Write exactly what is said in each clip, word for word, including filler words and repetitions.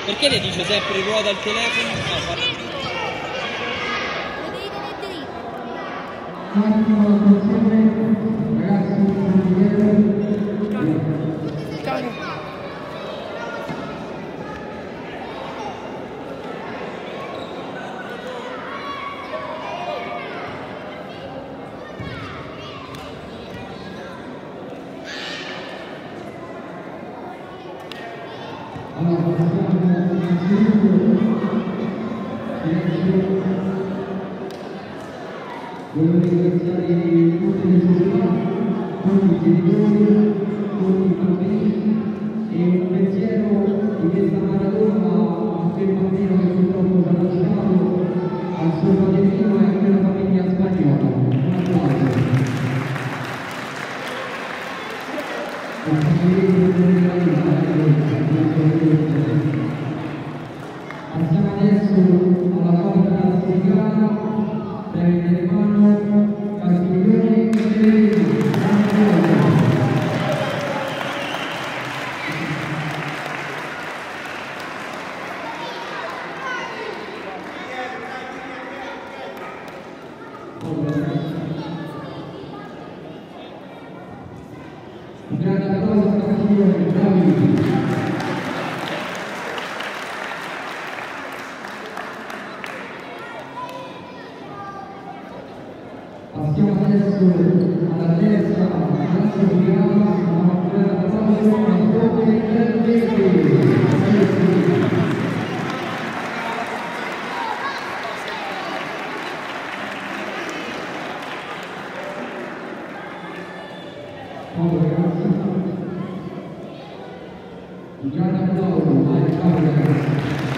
Perché le dice sempre ruota il telefono? No, parla. Voglio ringraziare tutte le società, tutti i genitori, tutti i bambini e un pensiero di questa maratona a quel bambino che purtroppo ci ha lasciato, al suo fratellino e a quella famiglia spagnola. Un applauso. Passiamo adesso alla volta classificata. Prende in mano Castiglione e Pellegrini. Un grande applauso a Castiglione, bravi! Passiamo adesso alla terza classificata, una bella applauso a Conte del Verde. Un grande applauso, vai, ciao ragazzi.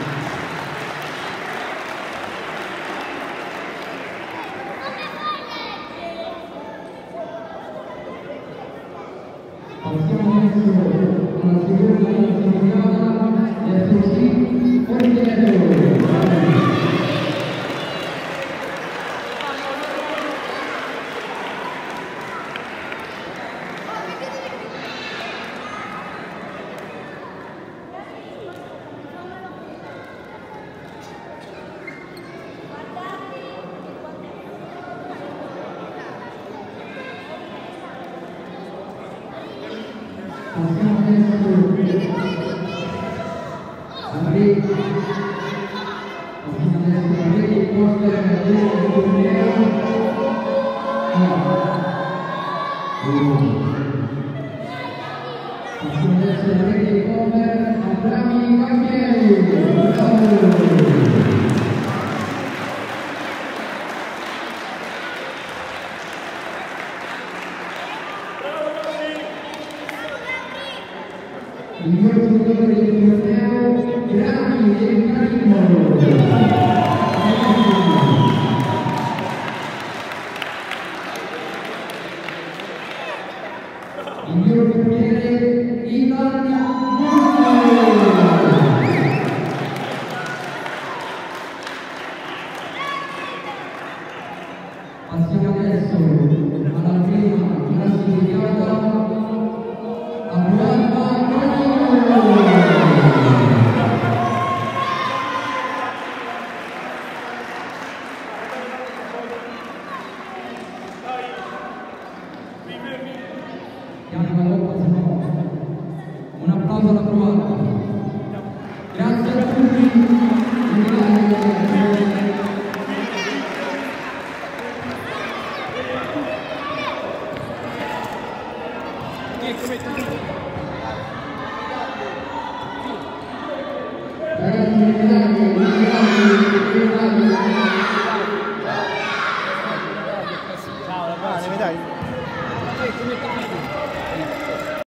Passiamo adesso alla seconda classificata, è così, Ordiello. Passiamo adesso a Re, passiamo adesso a Re di Poster del torneo. Passiamo adesso a Re di Poster a Bravi Campieri. Il miglior giocatore del torneo, Grani del Carino. Il miglior portiere, Ivan Murano. Passiamo adesso alla prima classificata. Un applauso alla Croata. Grazie a tutti. Grazie.